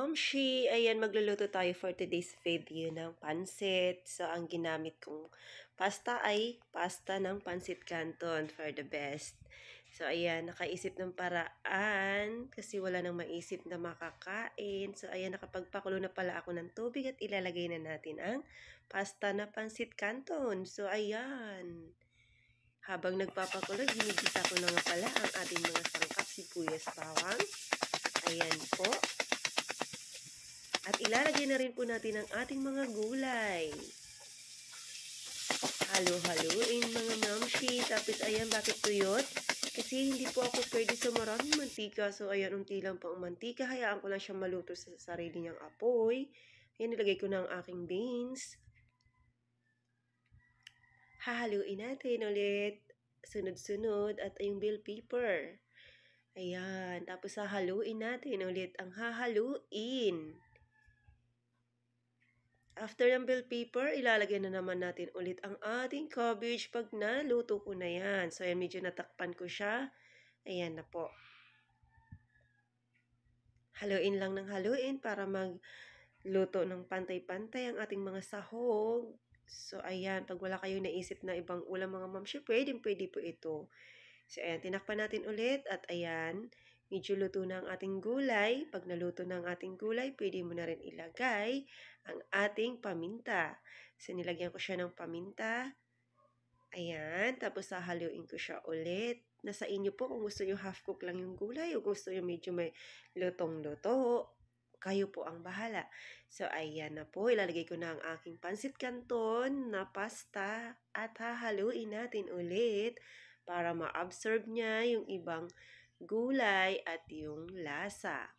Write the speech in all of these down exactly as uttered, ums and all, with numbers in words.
Momshi, ayan magluluto tayo for today's video ng pansit. So, ang ginamit kong pasta ay pasta ng pansit canton for the best. So, ayan, nakaisip ng paraan kasi wala nang maisip na makakain. So, ayan, nakapagpakulo na pala ako ng tubig at ilalagay na natin ang pasta na pansit canton. So, ayan. Habang nagpapakulo, ginigisa ko na nga pala ang ating mga sangkap, sibuyas, bawang. Ayan po. At ilalagay na rin po natin ang ating mga gulay. Halo-haluin mga mamshi. Tapos ayan, bakit tuyot? Kasi hindi po ako pwede sa maraming mantika. So ayan, unti lang po ang mantika. Hayaan ko lang siya maluto sa sarili niyang apoy. Ayan, nilagay ko na ang aking beans. Hahaluin natin ulit. Sunod-sunod. At yung bell pepper. Ayan, tapos hahaluin natin ulit ang hahaluin. After ng bell pepper, ilalagay na naman natin ulit ang ating cabbage pag naluto ko na yan. So, ayan, medyo natakpan ko siya. Ayan na po. Haluin lang ng haluin para magluto ng pantay-pantay ang ating mga sahog. So, ayan, pag wala kayong naisip na ibang ulam mga mamshi, pwede, pwede po ito. So, ayan, tinakpan natin ulit at ayan, medyo luto na ang ating gulay. Pag naluto na ang ating gulay, pwede mo na rin ilagay ang ating paminta. So, nilagyan ko siya ng paminta. Ayan, tapos hahaluin ko siya ulit. Nasa inyo po kung gusto nyo half cook lang yung gulay o gusto nyo medyo may lutong-luto. Kayo po ang bahala. So, ayan na po. Ilalagay ko na ang aking pansit canton na pasta at hahaluin natin ulit para ma-absorb niya yung ibang gulay at yung lasa.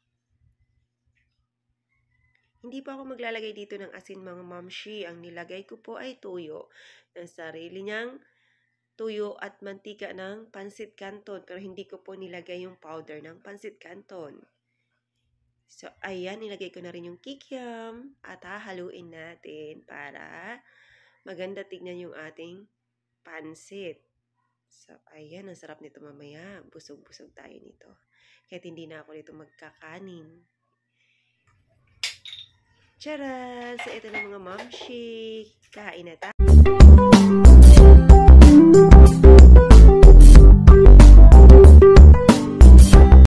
Hindi pa ako maglalagay dito ng asin mga mamshi. Ang nilagay ko po ay tuyo. Ng sarili niyang tuyo at mantika ng pansit canton. Pero hindi ko po nilagay yung powder ng pansit canton. So, ayan, nilagay ko na rin yung kikiam at hahaluin natin para maganda tignan yung ating pansit. So, ayan, ang sarap nito mamaya. Busog-busog tayo nito. Kahit hindi na ako nito magkakanin. Charan! So, ito na mga mamshi. Kain na tayo.